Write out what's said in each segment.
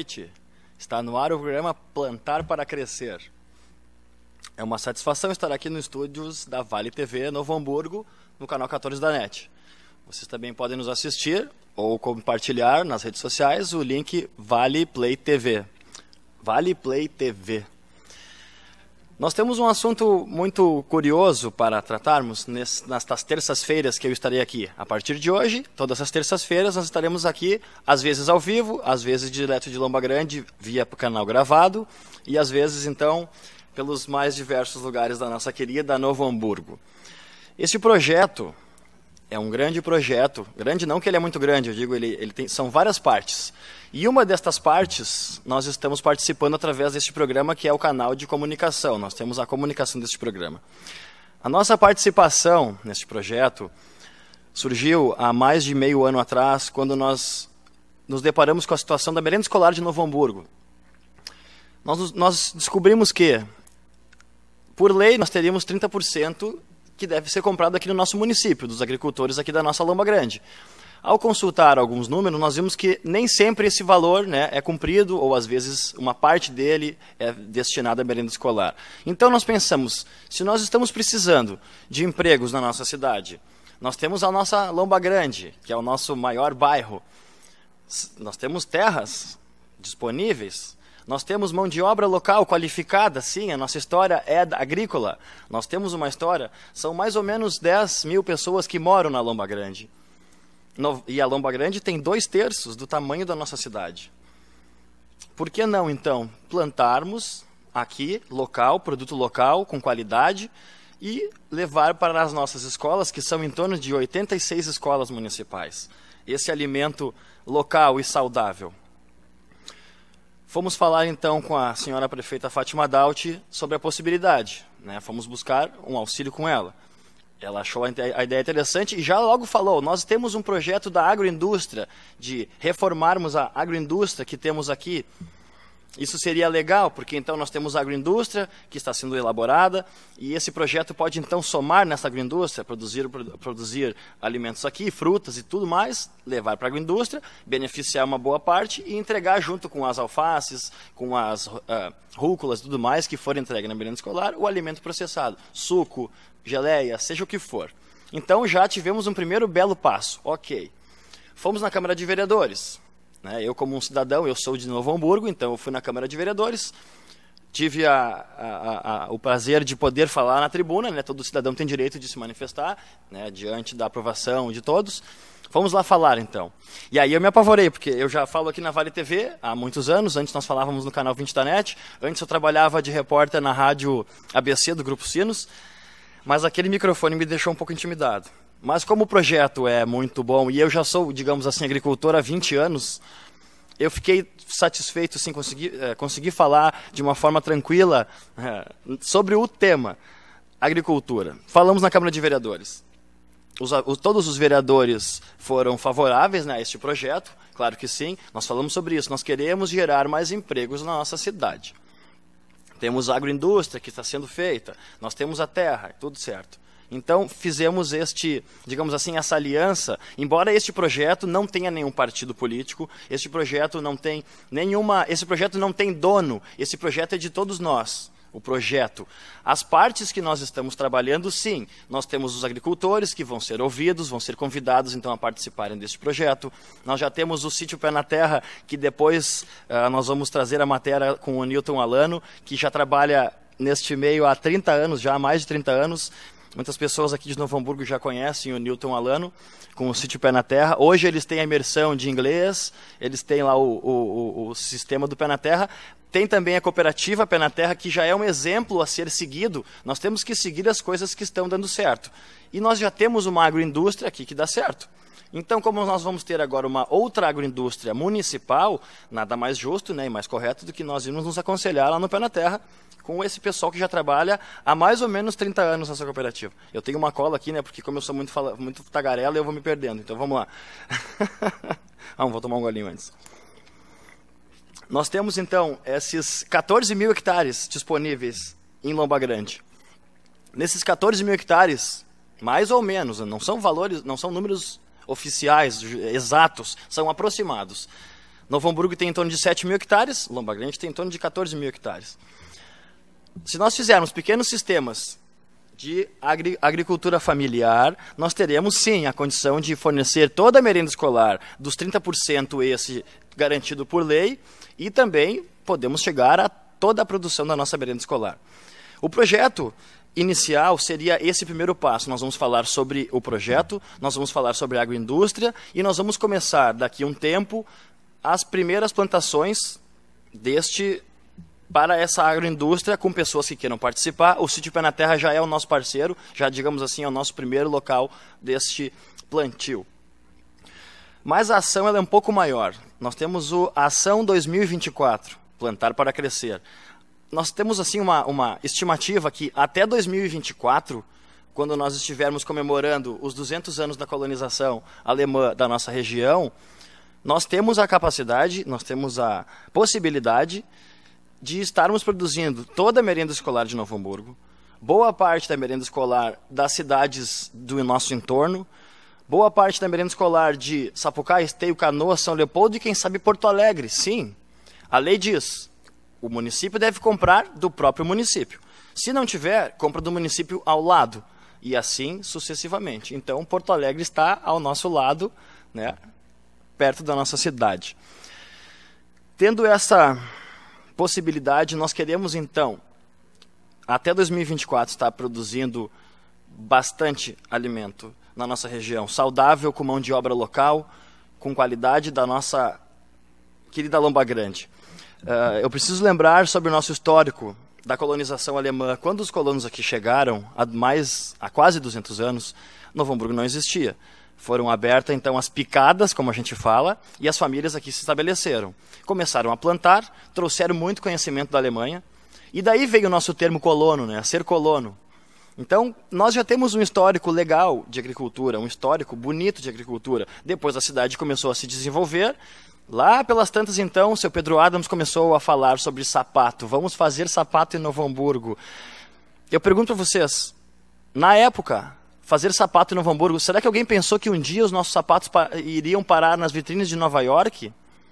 noite. Está no ar o programa Plantar para Crescer. É uma satisfação estar aqui nos estúdios da Vale TV Novo Hamburgo, no canal 14 da NET. Vocês também podem nos assistir ou compartilhar nas redes sociais o link Vale Play TV. Vale Play TV. Nós temos um assunto muito curioso para tratarmos nestas terças-feiras que eu estarei aqui. A partir de hoje, todas as terças-feiras, nós estaremos aqui, às vezes ao vivo, às vezes direto de Lomba Grande, via canal gravado, e às vezes, então, pelos mais diversos lugares da nossa querida Novo Hamburgo. Este projeto é um grande projeto, grande não que ele é muito grande, eu digo, são várias partes. E uma destas partes, nós estamos participando através deste programa, que é o canal de comunicação. Nós temos a comunicação deste programa. A nossa participação neste projeto surgiu há mais de meio ano atrás, quando nós nos deparamos com a situação da merenda escolar de Novo Hamburgo. Nós descobrimos que, por lei, nós teríamos 30% que deve ser comprado aqui no nosso município, dos agricultores aqui da nossa Lomba Grande. Ao consultar alguns números, nós vimos que nem sempre esse valor, né, é cumprido, ou às vezes uma parte dele é destinada à merenda escolar. Então nós pensamos, se nós estamos precisando de empregos na nossa cidade, nós temos a nossa Lomba Grande, que é o nosso maior bairro, nós temos terras disponíveis, nós temos mão de obra local qualificada, sim, a nossa história é agrícola. Nós temos uma história, são mais ou menos 10 mil pessoas que moram na Lomba Grande. E a Lomba Grande tem 2/3 do tamanho da nossa cidade. Por que não, então, plantarmos aqui, local, produto local, com qualidade, e levar para as nossas escolas, que são em torno de 86 escolas municipais, esse alimento local e saudável? Fomos falar, então, com a senhora prefeita Fátima Dauti sobre a possibilidade, né? Fomos buscar um auxílio com ela. Ela achou a ideia interessante e já logo falou, nós temos um projeto da agroindústria, de reformarmos a agroindústria que temos aqui. Isso seria legal, porque então nós temos a agroindústria que está sendo elaborada, e esse projeto pode então somar nessa agroindústria, produzir alimentos aqui, frutas e tudo mais, levar para a agroindústria, beneficiar uma boa parte e entregar junto com as alfaces, com as rúculas e tudo mais que for entregue na merenda escolar, o alimento processado, suco, geleia, seja o que for. Então já tivemos um primeiro belo passo, ok. Fomos na Câmara de Vereadores. Eu, como um cidadão, eu sou de Novo Hamburgo, então eu fui na Câmara de Vereadores, tive o prazer de poder falar na tribuna, né? Todo cidadão tem direito de se manifestar, né? Diante da aprovação de todos. Fomos lá falar, então. E aí eu me apavorei, porque eu já falo aqui na Vale TV há muitos anos, antes nós falávamos no canal 20 da NET, antes eu trabalhava de repórter na rádio ABC do Grupo Sinos, mas aquele microfone me deixou um pouco intimidado. Mas como o projeto é muito bom e eu já sou, digamos assim, agricultor há 20 anos, eu fiquei satisfeito, sim, conseguir falar de uma forma tranquila sobre o tema agricultura. Falamos na Câmara de Vereadores. Todos os vereadores foram favoráveis, né, a este projeto, claro que sim. Nós falamos sobre isso, nós queremos gerar mais empregos na nossa cidade. Temos a agroindústria que está sendo feita, nós temos a terra, tudo certo. Então, fizemos digamos assim, essa aliança, embora este projeto não tenha nenhum partido político, este projeto não tem dono, esse projeto é de todos nós, o projeto. As partes que nós estamos trabalhando, sim, nós temos os agricultores que vão ser ouvidos, vão ser convidados, então, a participarem deste projeto. Nós já temos o Sítio Pé na Terra, que depois nós vamos trazer a matéria com o Newton Alano, que já trabalha neste meio há 30 anos, já há mais de 30 anos, muitas pessoas aqui de Novo Hamburgo já conhecem o Newton Alano, com o Sítio Pé na Terra. Hoje eles têm a imersão de inglês, eles têm lá o sistema do Pé na Terra. Tem também a cooperativa Pé na Terra, que já é um exemplo a ser seguido. Nós temos que seguir as coisas que estão dando certo. E nós já temos uma agroindústria aqui que dá certo. Então, como nós vamos ter agora uma outra agroindústria municipal, nada mais justo, né, e mais correto do que nós irmos nos aconselhar lá no Pé na Terra, com esse pessoal que já trabalha há mais ou menos 30 anos nessa cooperativa. Eu tenho uma cola aqui, né, porque como eu sou muito tagarela, eu vou me perdendo. Então, vamos lá. Vou tomar um golinho antes. Nós temos, então, esses 14 mil hectares disponíveis em Lomba Grande. Nesses 14 mil hectares, mais ou menos, não são valores, não são números oficiais, exatos, são aproximados. Novo Hamburgo tem em torno de 7 mil hectares, Lomba Grande tem em torno de 14 mil hectares. Se nós fizermos pequenos sistemas de agricultura familiar, nós teremos sim a condição de fornecer toda a merenda escolar, dos 30% esse garantido por lei, e também podemos chegar a toda a produção da nossa merenda escolar. O projeto inicial seria esse primeiro passo. Nós vamos falar sobre o projeto, nós vamos falar sobre a agroindústria e nós vamos começar daqui a um tempo as primeiras plantações para essa agroindústria com pessoas que queiram participar. O Sítio Pé na Terra já é o nosso parceiro, já digamos assim, é o nosso primeiro local deste plantio. Mas a ação ela é um pouco maior. Nós temos a Ação 2024, Plantar para Crescer. Nós temos assim uma estimativa que até 2024, quando nós estivermos comemorando os 200 anos da colonização alemã da nossa região, nós temos a capacidade, nós temos a possibilidade de estarmos produzindo toda a merenda escolar de Novo Hamburgo, boa parte da merenda escolar das cidades do nosso entorno, boa parte da merenda escolar de Sapucaí, Esteio, Canoas, São Leopoldo e quem sabe Porto Alegre. Sim, a lei diz, o município deve comprar do próprio município. Se não tiver, compra do município ao lado. E assim sucessivamente. Então, Porto Alegre está ao nosso lado, né, perto da nossa cidade. Tendo essa possibilidade, nós queremos então, até 2024, estar produzindo bastante alimento na nossa região, saudável, com mão de obra local, com qualidade da nossa querida Lomba Grande. Eu preciso lembrar sobre o nosso histórico da colonização alemã. Quando os colonos aqui chegaram, há quase 200 anos, Novo Hamburgo não existia. Foram abertas, então, as picadas, como a gente fala, e as famílias aqui se estabeleceram. Começaram a plantar, trouxeram muito conhecimento da Alemanha, e daí veio o nosso termo colono, né, ser colono. Então, nós já temos um histórico legal de agricultura, um histórico bonito de agricultura. Depois a cidade começou a se desenvolver. Lá pelas tantas, então, o seu Pedro Adams começou a falar sobre sapato. Vamos fazer sapato em Novo Hamburgo. Eu pergunto para vocês, na época, fazer sapato em Novo Hamburgo, será que alguém pensou que um dia os nossos sapatos iriam parar nas vitrines de Nova York?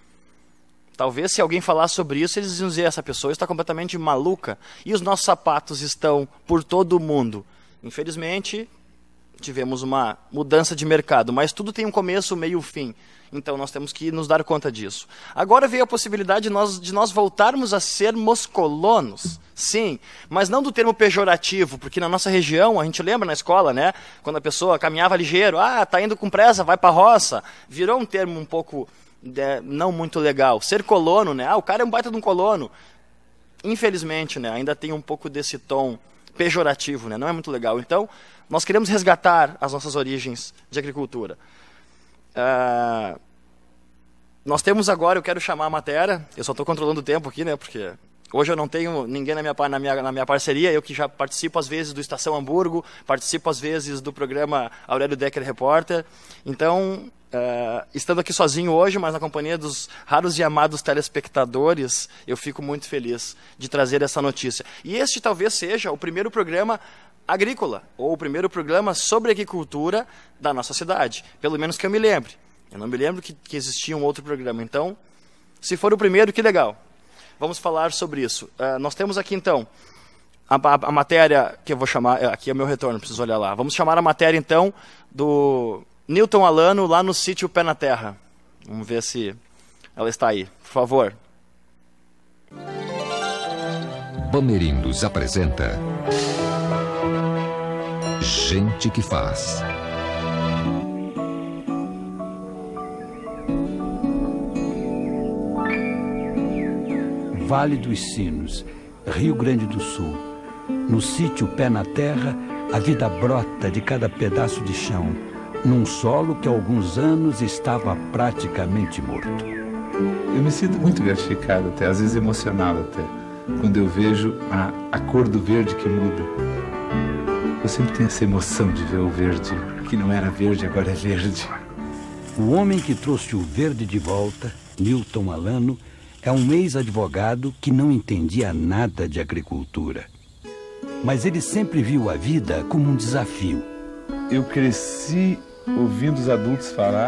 Talvez se alguém falasse sobre isso, eles iam dizer, essa pessoa está completamente maluca. E os nossos sapatos estão por todo o mundo. Infelizmente, tivemos uma mudança de mercado, mas tudo tem um começo, meio e fim. Então, nós temos que nos dar conta disso. Agora veio a possibilidade de nós voltarmos a sermos colonos. Sim, mas não do termo pejorativo, porque na nossa região, a gente lembra na escola, né? Quando a pessoa caminhava ligeiro, tá indo com pressa, vai para a roça. Virou um termo um pouco não muito legal. Ser colono, né? O cara é um baita de um colono. Infelizmente, né? Ainda tem um pouco desse tom pejorativo, né? Não é muito legal. Então, nós queremos resgatar as nossas origens de agricultura. Nós temos agora, eu quero chamar a matéria, eu só estou controlando o tempo aqui, né, porque hoje eu não tenho ninguém na minha parceria, eu que já participo às vezes do Estação Hamburgo, participo às vezes do programa Aurélio Decker Repórter, então, estando aqui sozinho hoje, mas na companhia dos raros e amados telespectadores, eu fico muito feliz de trazer essa notícia. E este talvez seja o primeiro programa agrícola, ou o primeiro programa sobre agricultura da nossa cidade, pelo menos que eu me lembre. Eu não me lembro que existia um outro programa, então, se for o primeiro, que legal. Vamos falar sobre isso. Nós temos aqui, então, a matéria, que eu vou chamar, aqui é o meu retorno, preciso olhar lá. Vamos chamar a matéria, então, do Newton Alano, lá no Sítio Pé na Terra. Vamos ver se ela está aí, por favor. Bamerindos apresenta Gente que Faz. Vale dos Sinos, Rio Grande do Sul. No Sítio Pé na Terra, a vida brota de cada pedaço de chão, num solo que há alguns anos estava praticamente morto. Eu me sinto muito gratificado, até, às vezes emocionado até, quando eu vejo a cor do verde que muda. Eu sempre tenho essa emoção de ver o verde, que não era verde, agora é verde. O homem que trouxe o verde de volta, Newton Alano, é um ex-advogado que não entendia nada de agricultura. Mas ele sempre viu a vida como um desafio. Eu cresci ouvindo os adultos falar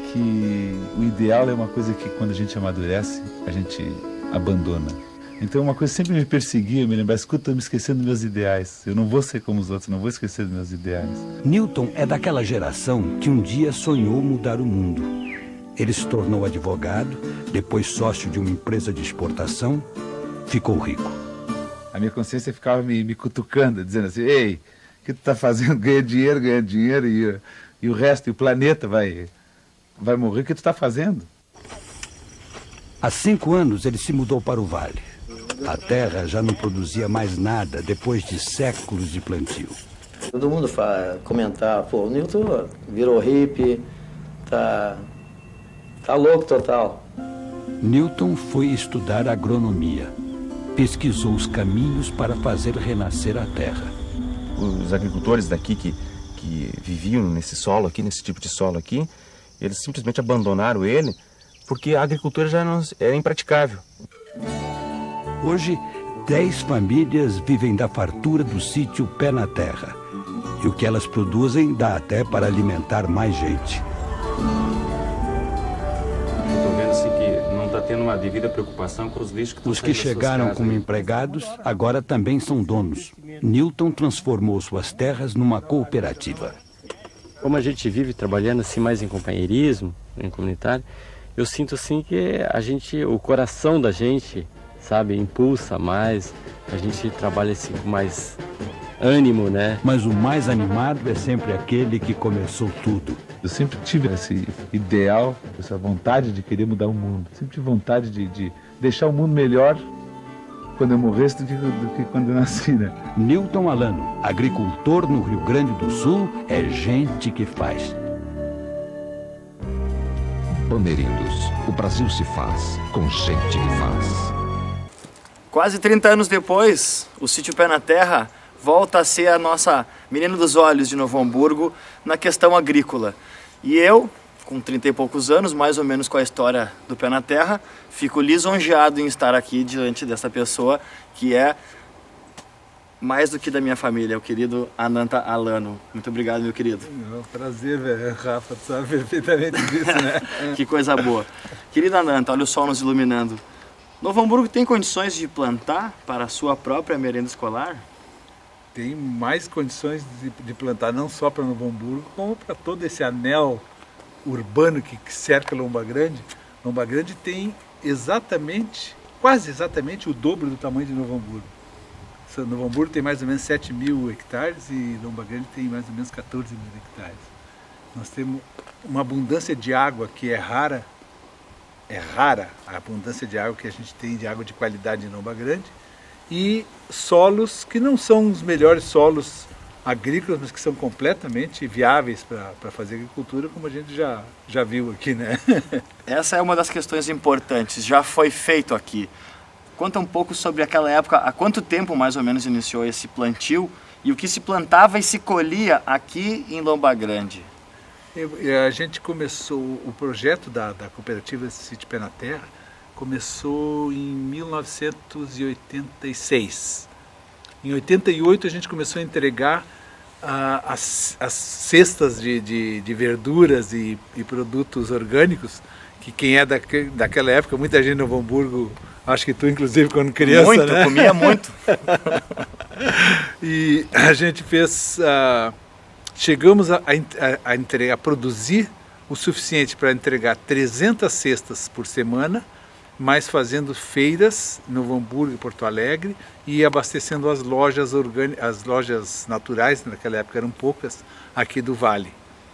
que o ideal é uma coisa que quando a gente amadurece, a gente abandona. Então uma coisa sempre me perseguia, me lembrar, escuta, eu me esquecendo dos meus ideais. Eu não vou ser como os outros, não vou esquecer dos meus ideais. Newton é daquela geração que um dia sonhou mudar o mundo. Ele se tornou advogado, depois sócio de uma empresa de exportação, ficou rico. A minha consciência ficava me cutucando, dizendo assim, ei, o que tu está fazendo? Ganha dinheiro e o resto, e o planeta vai morrer, o que tu está fazendo? Há 5 anos ele se mudou para o vale. A terra já não produzia mais nada depois de séculos de plantio. Todo mundo comentar, pô, o Newton virou hippie, tá louco total. Newton foi estudar agronomia. Pesquisou os caminhos para fazer renascer a terra. Os agricultores daqui que viviam nesse solo aqui, nesse tipo de solo aqui, eles simplesmente abandonaram ele porque a agricultura já não era impraticável. Hoje, 10 famílias vivem da fartura do sítio Pé na Terra. E o que elas produzem dá até para alimentar mais gente. Estou vendo assim que não está tendo uma devida preocupação com os lixos que estão Os que chegaram como empregados agora também são donos. Newton transformou suas terras numa cooperativa. Como a gente vive trabalhando assim mais em companheirismo, em comunitário, eu sinto assim que o coração da gente, sabe, impulsa mais, a gente trabalha assim com mais ânimo, né? Mas o mais animado é sempre aquele que começou tudo. Eu sempre tive esse ideal, essa vontade de querer mudar o mundo. Sempre tive vontade de deixar o mundo melhor quando eu morresse do que quando eu nasci, né? Newton Alano, agricultor no Rio Grande do Sul, é gente que faz. Bamerindos, o Brasil se faz com gente que faz. Quase 30 anos depois, o sítio Pé na Terra volta a ser a nossa menina dos olhos de Novo Hamburgo na questão agrícola. E eu, com 30 e poucos anos, mais ou menos com a história do Pé na Terra, fico lisonjeado em estar aqui diante dessa pessoa que é mais do que da minha família, o querido Ananta Alano. Muito obrigado, meu querido. É um prazer, velho. Rafa, tu sabe perfeitamente disso, né? Que coisa boa. Querido Ananta, olha o sol nos iluminando. Novo Hamburgo tem condições de plantar para a sua própria merenda escolar? Tem mais condições de plantar, não só para Novo Hamburgo, como para todo esse anel urbano que cerca Lomba Grande. Lomba Grande tem quase exatamente o dobro do tamanho de Novo Hamburgo. Novo Hamburgo tem mais ou menos 7.000 hectares e Lomba Grande tem mais ou menos 14.000 hectares. Nós temos uma abundância de água que é rara a abundância de água que a gente tem, de água de qualidade em Lomba Grande, e solos que não são os melhores solos agrícolas, mas que são completamente viáveis para fazer agricultura, como a gente já viu aqui, né? Essa é uma das questões importantes, já foi feito aqui. Conta um pouco sobre aquela época, há quanto tempo mais ou menos iniciou esse plantio e o que se plantava e se colhia aqui em Lomba Grande? A gente começou, o projeto da cooperativa Sítio Pé na Terra começou em 1986. Em 88 a gente começou a entregar as cestas de verduras e produtos orgânicos, que quem é daquela época, muita gente no Novo Hamburgo, acho que tu inclusive quando criança, muito, né? Comia muito. E a gente chegamos a produzir o suficiente para entregar 300 cestas por semana, mas fazendo feiras no Novo Hamburgo e Porto Alegre e abastecendo as lojas as lojas naturais, naquela época eram poucas, aqui do Vale.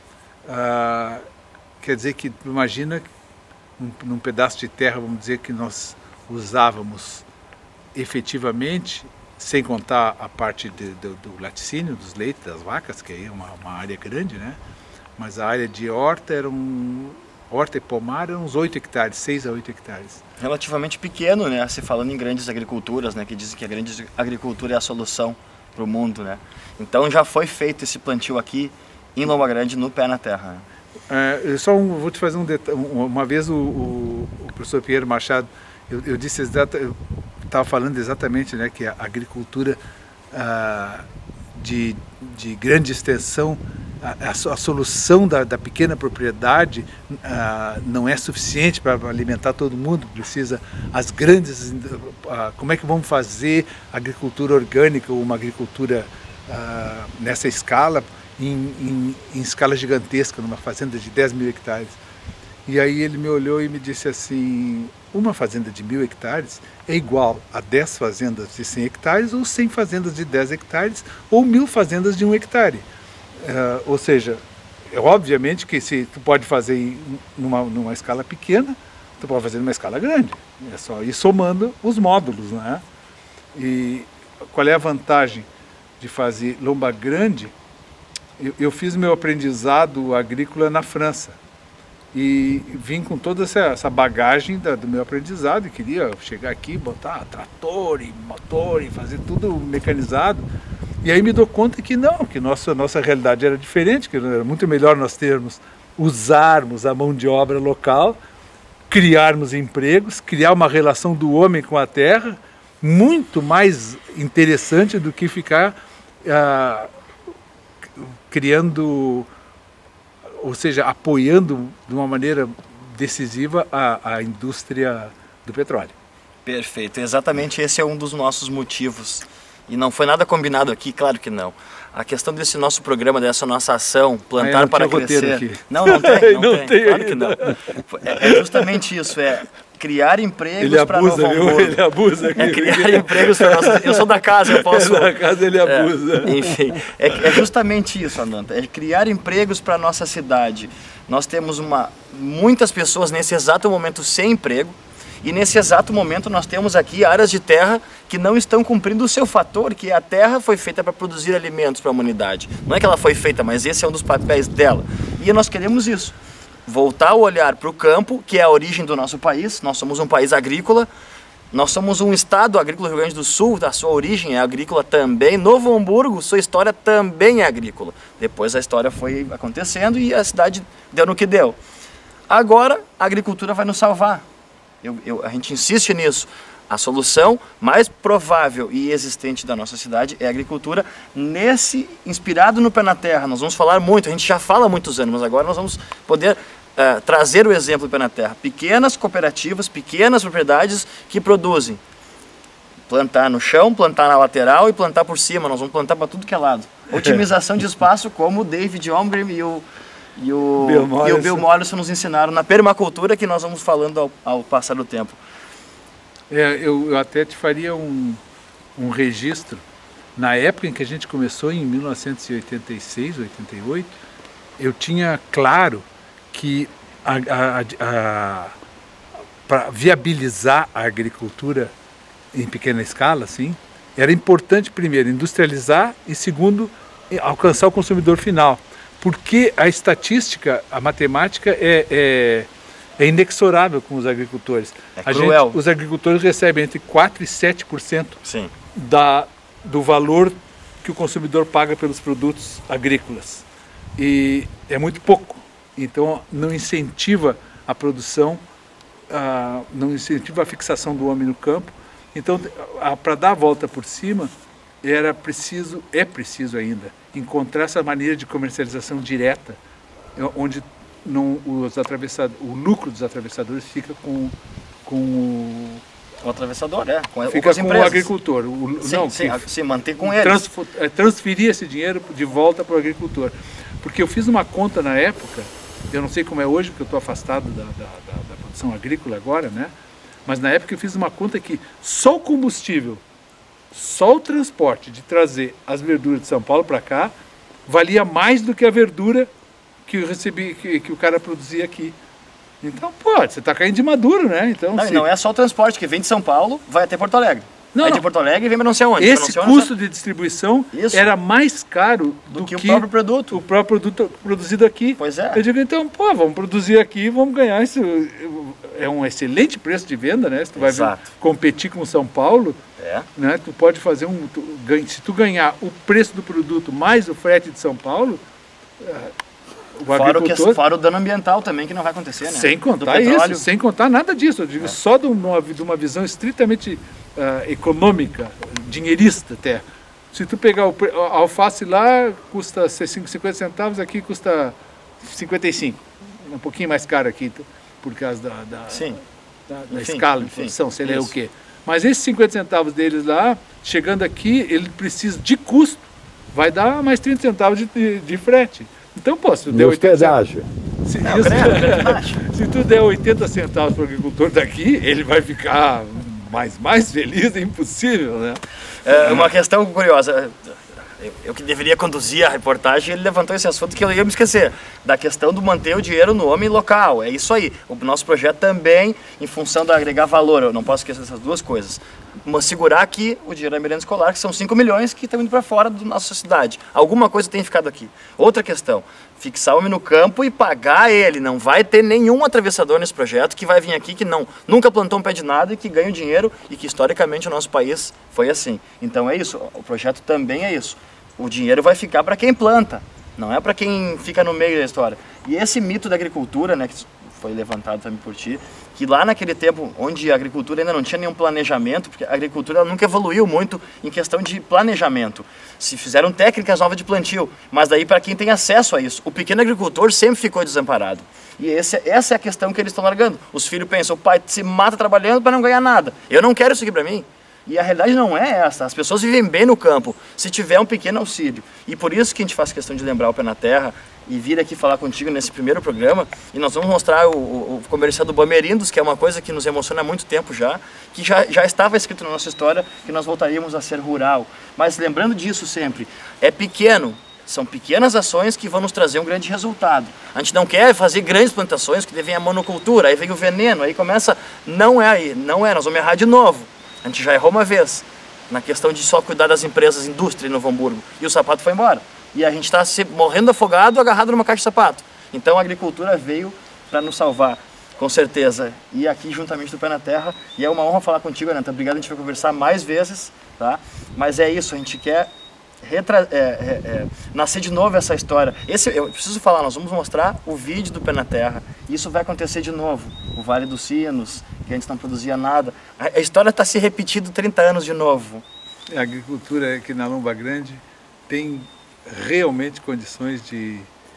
Quer dizer que, imagina, num pedaço de terra, vamos dizer que nós usávamos efetivamente, sem contar a parte do laticínio, dos leites, das vacas, que aí é uma área grande, né? Mas a área de horta horta e pomar eram uns 8 hectares, 6 a 8 hectares. Relativamente pequeno, né? Se falando em grandes agriculturas, né? Que dizem que a grande agricultura é a solução para o mundo, né? Então já foi feito esse plantio aqui em Lomba Grande, no Pé na Terra. Vou te fazer um detalhe. Uma vez o professor Pinheiro Machado, eu estava falando exatamente, né, que a agricultura de grande extensão, a solução da pequena propriedade não é suficiente para alimentar todo mundo, precisa as grandes... como é que vamos fazer agricultura orgânica ou uma agricultura nessa escala, em escala gigantesca, numa fazenda de 10 mil hectares. E aí ele me olhou e me disse assim, uma fazenda de 1.000 hectares é igual a 10 fazendas de 100 hectares, ou 100 fazendas de 10 hectares, ou 1.000 fazendas de 1 hectare. Ou seja, obviamente que se tu pode fazer numa escala pequena, tu pode fazer numa escala grande. É só ir somando os módulos, né? E qual é a vantagem de fazer lomba grande? Eu fiz meu aprendizado agrícola na França e vim com toda essa bagagem do meu aprendizado e queria chegar aqui, botar trator e motor e fazer tudo mecanizado. E aí me dou conta que não, que nossa realidade era diferente, que era muito melhor nós usarmos a mão de obra local, criarmos empregos, criar uma relação do homem com a terra, muito mais interessante do que ficar criando, ou seja, apoiando de uma maneira decisiva a indústria do petróleo. Perfeito, exatamente esse é um dos nossos motivos. E não foi nada combinado aqui, claro que não. A questão desse nosso programa, dessa nossa ação, plantar para crescer... Aqui. Não tem, não tem, claro que não. É justamente isso, criar empregos para Novo Hamburgo. Ele abusa aqui. Criar empregos para nossa... Eu sou da casa, eu posso... Da casa ele abusa. Enfim, é justamente isso, Ananta, é criar empregos para a nossa cidade. Nós temos muitas pessoas nesse exato momento sem emprego, e nesse exato momento nós temos aqui áreas de terra que não estão cumprindo o seu fator, que a terra foi feita para produzir alimentos para a humanidade. Não é que ela foi feita, mas esse é um dos papéis dela. E nós queremos isso. Voltar o olhar para o campo, que é a origem do nosso país. Nós somos um país agrícola. Nós somos um estado agrícola, Rio Grande do Sul, a sua origem é agrícola também. Novo Hamburgo, sua história também é agrícola. Depois a história foi acontecendo e a cidade deu no que deu. Agora a agricultura vai nos salvar. A gente insiste nisso. A solução mais provável e existente da nossa cidade é a agricultura, inspirado no pé na terra. Nós vamos falar muito, a gente já fala há muitos anos, mas agora nós vamos poder trazer o exemplo do pé na terra. Pequenas cooperativas, pequenas propriedades que produzem. Plantar no chão, plantar na lateral e plantar por cima. Nós vamos plantar para tudo que é lado. Otimização de espaço, como o David Holmgren e o Bill Mollison nos ensinaram na permacultura, que nós vamos falando ao passar do tempo. Eu até te faria um registro. Na época em que a gente começou, em 1986, 88, eu tinha claro que para viabilizar a agricultura em pequena escala, assim, era importante, primeiro, industrializar e, segundo, alcançar o consumidor final. Porque a estatística, a matemática é inexorável com os agricultores. Os agricultores recebem entre 4% e 7% Sim. Do valor que o consumidor paga pelos produtos agrícolas. E é muito pouco. Então não incentiva a produção, não incentiva a fixação do homem no campo. Então, para dar a volta por cima, é preciso ainda encontrar essa maneira de comercialização direta, onde o lucro dos atravessadores fica com o atravessador, fica com o agricultor. Se manter com eles. Transferir esse dinheiro de volta para o agricultor. Porque eu fiz uma conta na época, eu não sei como é hoje, porque eu estou afastado da produção agrícola agora, né? Mas na época eu fiz uma conta que só o combustível, só o transporte de trazer as verduras de São Paulo para cá valia mais do que a verdura que eu recebi, que o cara produzia aqui. Então, você está caindo de maduro, né? Então, não é só o transporte que vem de São Paulo, vai até Porto Alegre. Aí de Porto Alegre vem para não sei onde. Esse custo de distribuição era mais caro do que o próprio produto. O próprio produto produzido aqui. Pois é. Eu digo, então, vamos produzir aqui, vamos ganhar isso. É um excelente preço de venda, né? Se tu vai competir com São Paulo, né? Tu pode fazer se tu ganhar o preço do produto mais o frete de São Paulo, fora o dano ambiental também, que não vai acontecer, né? Sem contar isso, sem contar nada disso. Eu digo só de uma visão estritamente econômica, dinheirista até. Se tu pegar a alface lá, custa 50 centavos, aqui custa 55. Um pouquinho mais caro aqui, por causa da escala de produção, sei lá o quê. Mas esses 50 centavos deles lá, chegando aqui, ele precisa de custo, vai dar mais 30 centavos de frete. Então, pô, se tu der 80 se tu der 80 centavos para o agricultor daqui, ele vai ficar mais feliz, é impossível, né? Uma questão curiosa, eu que deveria conduzir a reportagem, ele levantou esse assunto que eu ia me esquecer, da questão do manter o dinheiro no homem local, é isso aí. O nosso projeto também, em função de agregar valor, eu não posso esquecer dessas duas coisas. Segurar que o dinheiro da merenda escolar, que são 5 milhões que estão indo para fora da nossa cidade. Alguma coisa tem ficado aqui. Outra questão, fixar o homem no campo e pagar ele. Não vai ter nenhum atravessador nesse projeto que vai vir aqui que nunca plantou um pé de nada e que ganha o dinheiro e que historicamente o nosso país foi assim. Então é isso, o projeto também é isso. O dinheiro vai ficar para quem planta, não é para quem fica no meio da história. E esse mito da agricultura, né, que foi levantado também por ti, que lá naquele tempo, onde a agricultura ainda não tinha nenhum planejamento, porque a agricultura ela nunca evoluiu muito em questão de planejamento. Se fizeram técnicas novas de plantio, mas daí para quem tem acesso a isso. O pequeno agricultor sempre ficou desamparado. E essa é a questão que eles estão largando. Os filhos pensam, o pai se mata trabalhando para não ganhar nada. Eu não quero isso aqui para mim. E a realidade não é essa. As pessoas vivem bem no campo, se tiver um pequeno auxílio. E por isso que a gente faz questão de lembrar o Pé na Terra e vir aqui falar contigo nesse primeiro programa. E nós vamos mostrar o comercial do Bamerindos, que é uma coisa que nos emociona há muito tempo já, que já estava escrito na nossa história, que nós voltaríamos a ser rural. Mas lembrando disso sempre, é pequeno. São pequenas ações que vão nos trazer um grande resultado. A gente não quer fazer grandes plantações, que vem a monocultura, aí vem o veneno, aí começa... Não é, nós vamos errar de novo. A gente já errou uma vez, na questão de só cuidar das empresas, indústria em Novo Hamburgo. E o sapato foi embora. E a gente está morrendo afogado, agarrado numa caixa de sapato. Então a agricultura veio para nos salvar, com certeza. E aqui juntamente do Pé na Terra. E é uma honra falar contigo, Ananta. Obrigado, a gente vai conversar mais vezes, tá? Mas é isso, a gente quer nascer de novo essa história. Eu preciso falar, nós vamos mostrar o vídeo do Pé na Terra. Isso vai acontecer de novo. O Vale dos Sinos, que antes não produzia nada. A história está se repetindo 30 anos de novo. A agricultura aqui na Lomba Grande tem realmente condições de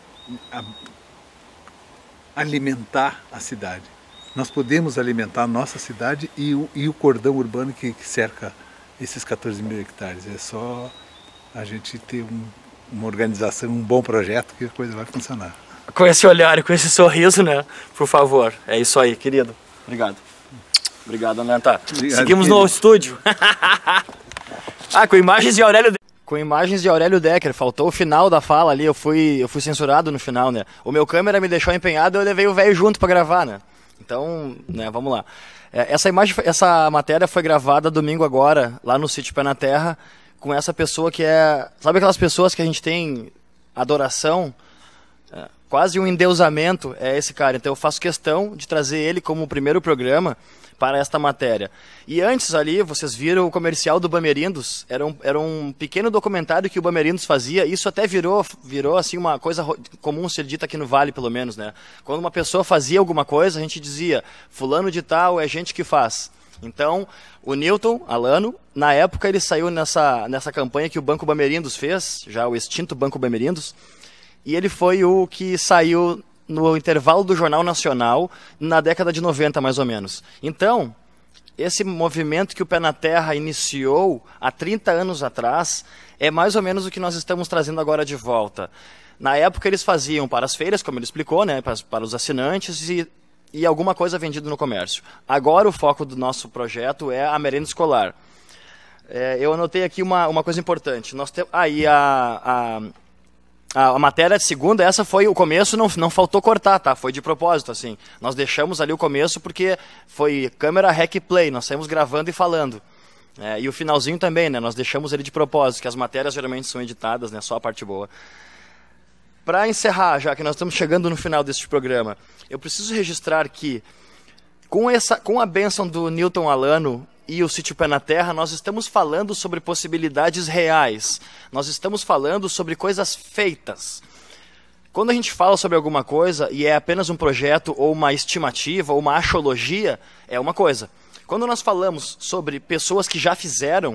alimentar a cidade. Nós podemos alimentar a nossa cidade e o cordão urbano que cerca esses 14 mil hectares. É só a gente ter uma organização, um bom projeto que a coisa vai funcionar. Com esse olhar e com esse sorriso, né? Por favor. É isso aí, querido. Obrigado. Obrigado, Ananta. Seguimos no estúdio. Com imagens de Aurélio Decker. Com imagens de Aurélio Decker. Faltou o final da fala ali, eu fui censurado no final, né? O meu câmera me deixou empenhado, eu levei o velho junto pra gravar, né? Então, né, vamos lá. Essa matéria foi gravada domingo agora, lá no sítio Pé na Terra, com essa pessoa que é... Sabe aquelas pessoas que a gente tem adoração? Quase um endeusamento é esse cara. Então eu faço questão de trazer ele como o primeiro programa para esta matéria. E antes ali, vocês viram o comercial do Bamerindos. Era um pequeno documentário que o Bamerindos fazia. Isso até virou assim uma coisa comum ser dita aqui no Vale, pelo menos, né? Quando uma pessoa fazia alguma coisa, a gente dizia, fulano de tal é gente que faz. Então, o Newton Alano, na época ele saiu nessa campanha que o Banco Bamerindos fez, já o extinto Banco Bamerindos, e ele foi o que saiu no intervalo do Jornal Nacional na década de 90, mais ou menos. Então, esse movimento que o Pé na Terra iniciou há 30 anos atrás é mais ou menos o que nós estamos trazendo agora de volta. Na época eles faziam para as feiras, como ele explicou, né, para os assinantes e alguma coisa vendida no comércio. Agora o foco do nosso projeto é a merenda escolar. Eu anotei aqui uma coisa importante. Nós temos a matéria de segunda, essa foi o começo, não faltou cortar, tá? Foi de propósito, assim. Nós deixamos ali o começo porque foi câmera rec play, nós saímos gravando e falando. E o finalzinho também, né? Nós deixamos ele de propósito, que as matérias geralmente são editadas, né? Só a parte boa. Para encerrar, já que nós estamos chegando no final deste programa, eu preciso registrar que, com a bênção do Newton Alano e o Sítio Pé na Terra, nós estamos falando sobre possibilidades reais. Nós estamos falando sobre coisas feitas. Quando a gente fala sobre alguma coisa e é apenas um projeto ou uma estimativa ou uma axiologia, é uma coisa. Quando nós falamos sobre pessoas que já fizeram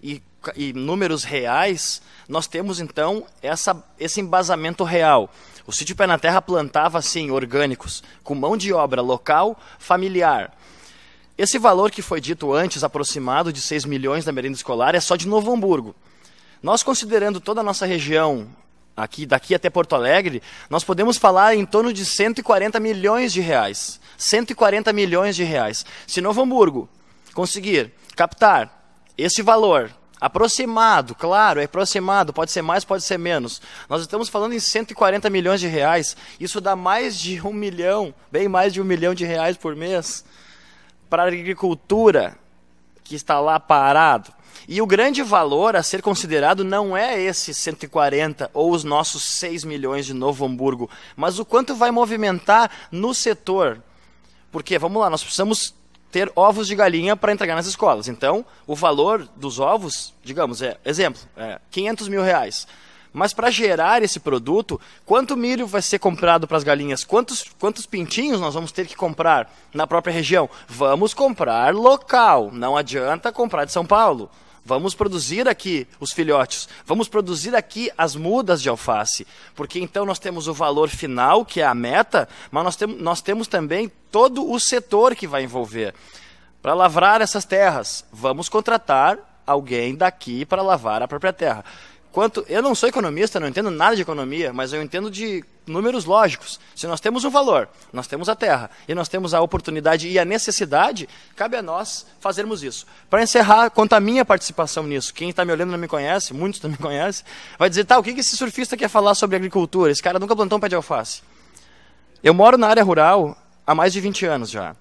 e números reais, nós temos então esse embasamento real. O sítio Pé na Terra plantava, assim, orgânicos, com mão de obra local, familiar. Esse valor que foi dito antes, aproximado de 6 milhões da merenda escolar, é só de Novo Hamburgo. Nós, considerando toda a nossa região, daqui até Porto Alegre, nós podemos falar em torno de 140 milhões de reais. 140 milhões de reais. Se Novo Hamburgo conseguir captar esse valor aproximado, claro, é aproximado, pode ser mais, pode ser menos. Nós estamos falando em 140 milhões de reais. Isso dá mais de 1 milhão, bem mais de 1 milhão de reais por mês para a agricultura que está lá parado. E o grande valor a ser considerado não é esse 140 ou os nossos 6 milhões de Novo Hamburgo, mas o quanto vai movimentar no setor. Porque, vamos lá, nós precisamos ter ovos de galinha para entregar nas escolas. Então, o valor dos ovos, digamos, exemplo, 500 mil reais. Mas para gerar esse produto, quanto milho vai ser comprado para as galinhas? Quantos pintinhos nós vamos ter que comprar na própria região? Vamos comprar local, não adianta comprar de São Paulo. Vamos produzir aqui os filhotes, vamos produzir aqui as mudas de alface, porque então nós temos o valor final, que é a meta, mas nós temos também todo o setor que vai envolver. Para lavrar essas terras, vamos contratar alguém daqui para lavar a própria terra. Eu não sou economista, não entendo nada de economia, mas eu entendo de números lógicos. Se nós temos um valor, nós temos a terra, e nós temos a oportunidade e a necessidade, cabe a nós fazermos isso. Para encerrar, quanto à minha participação nisso, quem está me olhando não me conhece, muitos não me conhecem, vai dizer, o que esse surfista quer falar sobre agricultura? Esse cara nunca plantou um pé de alface. Eu moro na área rural há mais de 20 anos já.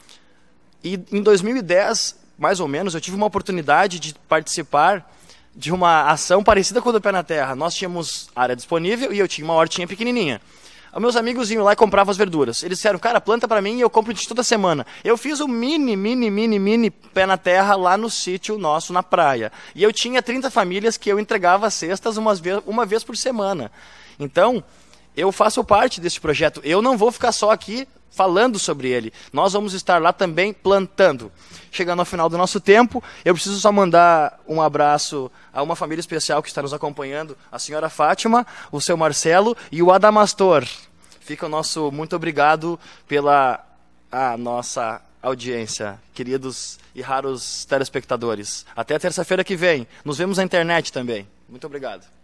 E em 2010, mais ou menos, eu tive uma oportunidade de participar de uma ação parecida com o do Pé na Terra. Nós tínhamos área disponível e eu tinha uma hortinha pequenininha. Os meus amigos iam lá e compravam as verduras. Eles disseram, cara, planta para mim e eu compro de toda semana. Eu fiz um mini Pé na Terra lá no sítio nosso, na praia. E eu tinha 30 famílias que eu entregava cestas uma vez por semana. Então, eu faço parte desse projeto. Eu não vou ficar só aqui falando sobre ele. Nós vamos estar lá também plantando. Chegando ao final do nosso tempo, eu preciso só mandar um abraço a uma família especial que está nos acompanhando, a senhora Fátima, o seu Marcelo e o Adamastor. Fica o nosso muito obrigado pela nossa audiência, queridos e raros telespectadores. Até terça-feira que vem. Nos vemos na internet também. Muito obrigado.